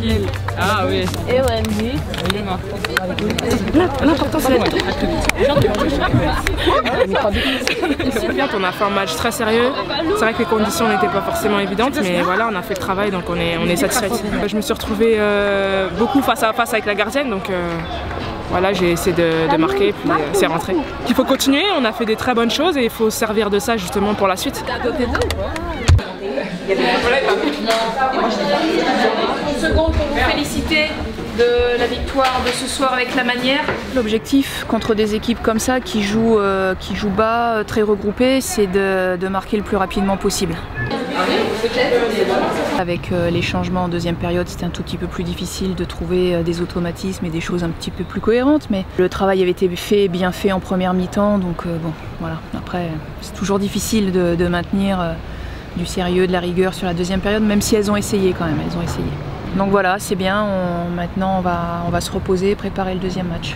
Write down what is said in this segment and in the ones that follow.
Gilles. Ah oui. Et Wendy. L'important c'est on a fait un match très sérieux. C'est vrai que les conditions n'étaient pas forcément évidentes, mais voilà, on a fait le travail, donc on est satisfait. Je me suis retrouvée beaucoup face à face avec la gardienne, donc voilà, j'ai essayé de marquer, puis c'est rentré. Il faut continuer, on a fait des très bonnes choses et il faut se servir de ça justement pour la suite. Une seconde pour vous féliciter de la victoire de ce soir avec la manière. L'objectif contre des équipes comme ça qui jouent bas, très regroupées, c'est de marquer le plus rapidement possible. Avec les changements en deuxième période, c'était un tout petit peu plus difficile de trouver des automatismes et des choses un petit peu plus cohérentes, mais le travail avait été bien fait en première mi-temps, donc bon, voilà. Après, c'est toujours difficile de maintenir du sérieux, de la rigueur sur la deuxième période, même si elles ont essayé quand même, elles ont essayé. Donc voilà, c'est bien, maintenant on va se reposer et préparer le deuxième match.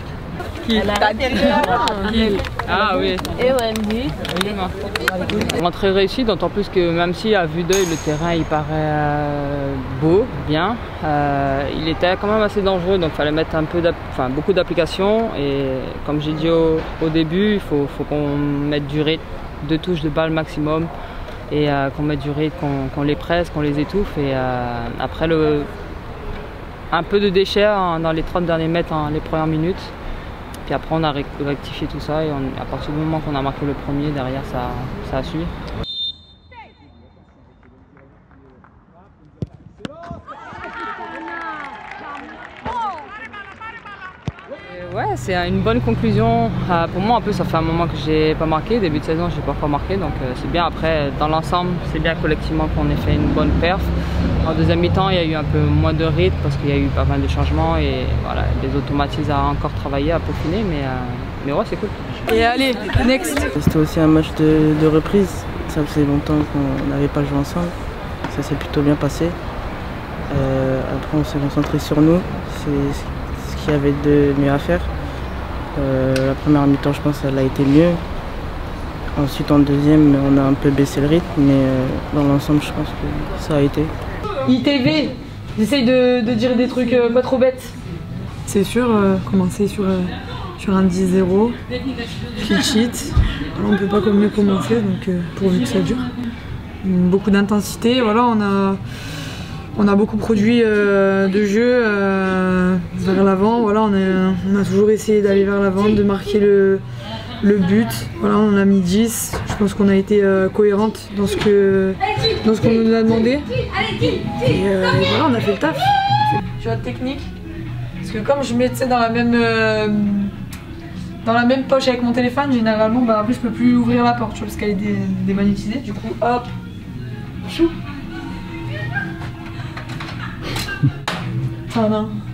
Ah oui. Et Wendy. Rentrée réussie, d'autant plus que même si à vue d'œil le terrain il paraît beau, bien, il était quand même assez dangereux, donc il fallait mettre beaucoup d'applications et comme j'ai dit au début, il faut qu'on mette du rythme, 2 touches de balle maximum et qu'on mette du rythme, qu'on les presse, qu'on les étouffe et après un peu de déchets dans les 30 derniers mètres, les premières minutes. Puis après on a rectifié tout ça et à partir du moment qu'on a marqué le premier, derrière ça a suivi. Ouais, c'est une bonne conclusion. Pour moi, en plus, ça fait un moment que j'ai pas marqué. Début de saison, j'ai pas encore marqué, donc c'est bien. Après, dans l'ensemble, c'est bien collectivement qu'on ait fait une bonne perf. En deuxième mi-temps, il y a eu un peu moins de rythme parce qu'il y a eu pas mal de changements et voilà, des automatismes à encore travailler, à peaufiner, mais ouais, c'est cool. Et allez, next. C'était aussi un match de reprise. Ça faisait longtemps qu'on n'avait pas joué ensemble. Ça s'est plutôt bien passé. Après, on s'est concentré sur nous. C'est ce qu'il y avait de mieux à faire. La première mi-temps, je pense, elle a été mieux. Ensuite, en deuxième, on a un peu baissé le rythme, mais dans l'ensemble, je pense que ça a été. ITV, j'essaye de dire des trucs pas trop bêtes. C'est sûr, commencer sur un 10-0, clean sheet. On ne peut pas mieux commencer, donc pourvu que ça dure. Beaucoup d'intensité, voilà, on a beaucoup produit de jeu vers l'avant. Voilà, on a toujours essayé d'aller vers l'avant, de marquer le but. Voilà, on a mis 10. Je pense qu'on a été cohérente dans ce qu'on nous a demandé. Et voilà, on a fait le taf. Tu vois, technique. Parce que comme je mettais dans la même poche avec mon téléphone, généralement, en plus je peux plus ouvrir la porte, tu vois, parce qu'elle est démagnétisée. Du coup, hop, chou. Tadam.